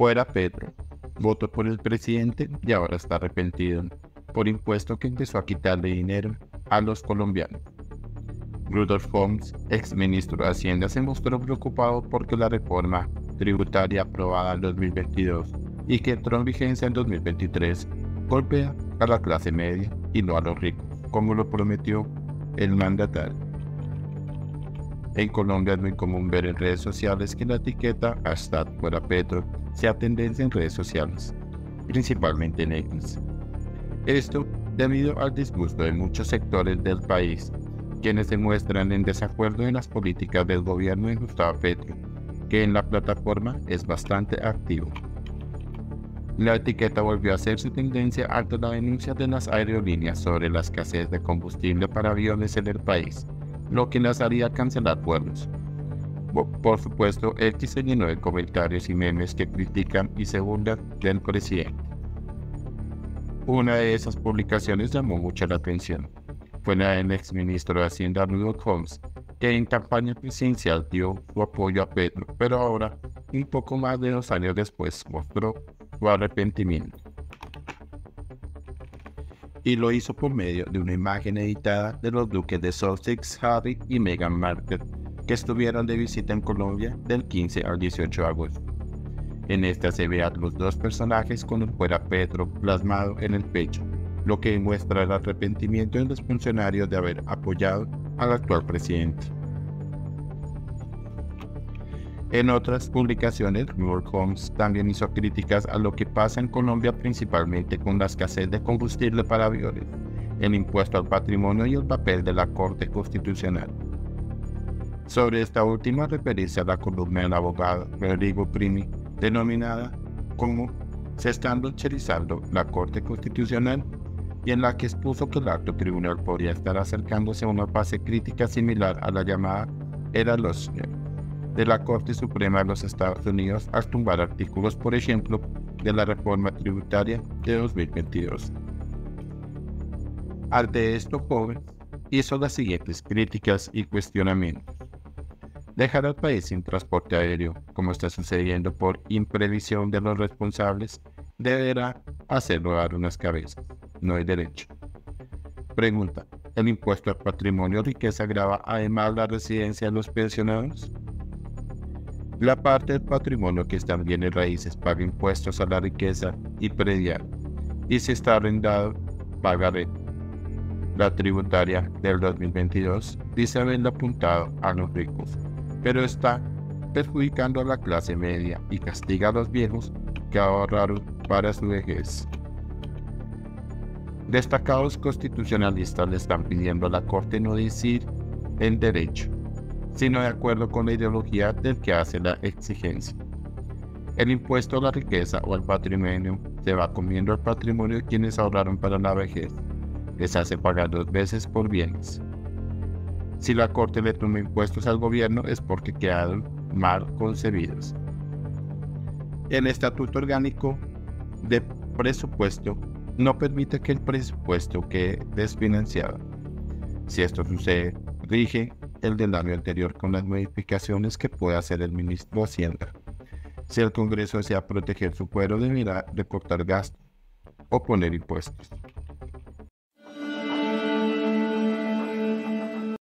Fuera Petro, votó por el presidente y ahora está arrepentido por impuesto que empezó a quitarle dinero a los colombianos. Rudolf Holmes, ex ministro de Hacienda, se mostró preocupado porque la reforma tributaria aprobada en 2022 y que entró en vigencia en 2023 golpea a la clase media y no a los ricos, como lo prometió el mandatario. En Colombia es muy común ver en redes sociales que la etiqueta #FueraPetro sea tendencia en redes sociales, principalmente en X. Esto debido al disgusto de muchos sectores del país, quienes se muestran en desacuerdo en las políticas del gobierno de Gustavo Petro, que en la plataforma es bastante activo. La etiqueta volvió a ser su tendencia ante la denuncia de las aerolíneas sobre la escasez de combustible para aviones en el país, lo que las haría cancelar vuelos. Por supuesto, X se llenó de comentarios y memes que critican y se burlan del presidente. Una de esas publicaciones llamó mucho la atención. Fue la del exministro de Hacienda Rudolf Holmes, que en campaña presidencial dio su apoyo a Petro, pero ahora, un poco más de 2 años después, mostró su arrepentimiento. Y lo hizo por medio de una imagen editada de los duques de Sussex, Harry y Meghan Markle, que estuvieron de visita en Colombia del 15 al 18 de agosto. En esta se ve a los dos personajes con el fuera Petro plasmado en el pecho, lo que demuestra el arrepentimiento de los funcionarios de haber apoyado al actual presidente. En otras publicaciones, Rudolf Holmes también hizo críticas a lo que pasa en Colombia, principalmente con la escasez de combustible para aviones, el impuesto al patrimonio y el papel de la Corte Constitucional. Sobre esta última referirse a la columna del abogado Rodrigo Primi, denominada como "Se está lucharizando la Corte Constitucional", y en la que expuso que el alto tribunal podría estar acercándose a una fase crítica similar a la llamada Era Loeffler de la Corte Suprema de los Estados Unidos al tumbar artículos, por ejemplo, de la reforma tributaria de 2022. Ante esto, Holmes hizo las siguientes críticas y cuestionamientos. Dejar al país sin transporte aéreo, como está sucediendo por imprevisión de los responsables, deberá hacerlo dar unas cabezas. No hay derecho. Pregunta: ¿el impuesto al patrimonio o riqueza grava además la residencia de los pensionados? La parte del patrimonio que está en bienes raíces paga impuestos a la riqueza y predial, y si está arrendado, paga renta. La tributaria del 2022 dice haberle apuntado a los ricos, pero está perjudicando a la clase media y castiga a los viejos que ahorraron para su vejez. Destacados constitucionalistas le están pidiendo a la Corte no decir en derecho, sino de acuerdo con la ideología del que hace la exigencia. El impuesto a la riqueza o al patrimonio se va comiendo el patrimonio de quienes ahorraron para la vejez. Les hace pagar 2 veces por bienes. Si la Corte le toma impuestos al gobierno es porque quedaron mal concebidos. El Estatuto Orgánico de Presupuesto no permite que el presupuesto quede desfinanciado. Si esto sucede, rige el del año anterior con las modificaciones que puede hacer el ministro de Hacienda. Si el Congreso desea proteger su fuero, deberá recortar gastos o poner impuestos.